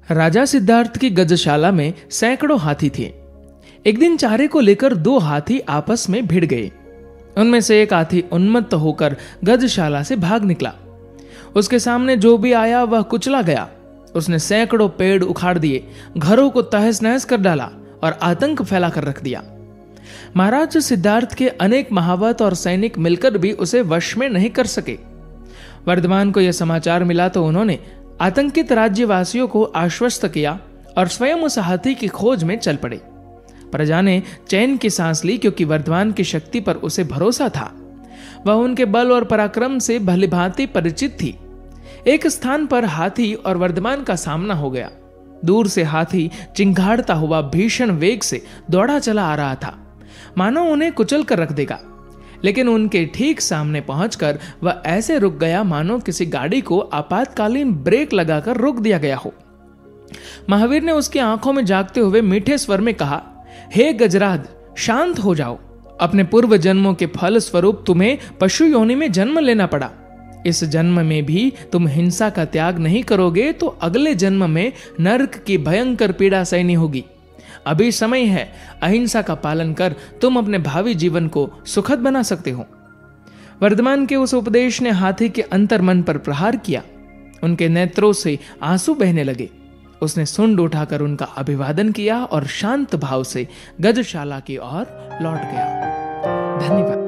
राजा सिद्धार्थ की गजशाला में सैकड़ों हाथी थे। एक दिन चारे को लेकर दो हाथी आपस में भिड़ गए। उनमें से एक हाथी उन्मत्त होकर गजशाला से भाग निकला। उसके सामने जो भी आया वह कुचला गया। उसने सैकड़ों पेड़ उखाड़ दिए, घरों को तहस नहस कर डाला और आतंक फैला कर रख दिया। महाराज सिद्धार्थ के अनेक महावत और सैनिक मिलकर भी उसे वश में नहीं कर सके। वर्धमान को यह समाचार मिला तो उन्होंने आतंकित राज्यवासियों को आश्वस्त किया और स्वयं उस हाथी की खोज में चल पड़े। प्रजा ने चैन की सांस ली, क्योंकि वर्धमान की शक्ति पर उसे भरोसा था। वह उनके बल और पराक्रम से भलीभांति परिचित थी। एक स्थान पर हाथी और वर्धमान का सामना हो गया। दूर से हाथी चिंगाड़ता हुआ भीषण वेग से दौड़ा चला आ रहा था, मानो उन्हें कुचल कर रख देगा। लेकिन उनके ठीक सामने पहुंचकर वह ऐसे रुक गया मानो किसी गाड़ी को आपातकालीन ब्रेक लगाकर रोक दिया गया हो। महावीर ने उसकी आंखों में झांकते हुए मीठे स्वर में कहा, हे गजराज, शांत हो जाओ। अपने पूर्व जन्मों के फल स्वरूप तुम्हें पशु योनि में जन्म लेना पड़ा। इस जन्म में भी तुम हिंसा का त्याग नहीं करोगे तो अगले जन्म में नरक की भयंकर पीड़ा सहनी होगी। अभी समय है, अहिंसा का पालन कर तुम अपने भावी जीवन को सुखद बना सकते हो। वर्धमान के उस उपदेश ने हाथी के अंतर्मन पर प्रहार किया। उनके नेत्रों से आंसू बहने लगे। उसने सुंड उठाकर उनका अभिवादन किया और शांत भाव से गजशाला की ओर लौट गया। धन्यवाद।